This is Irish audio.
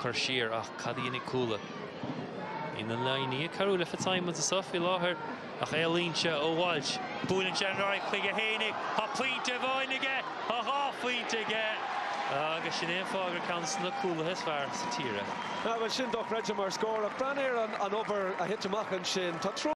Kershear ach cadíine coola. In the line here, Carula for time with the Sophie Loher. Ach Elincha O'Walsh. Boone and January Quiga Hainig. A point of Oinige. A half point again. Agus sin éon fágur council coola his far sa tíre. Well, sin doch Regimar score. Branir an over a hit to Machan sin.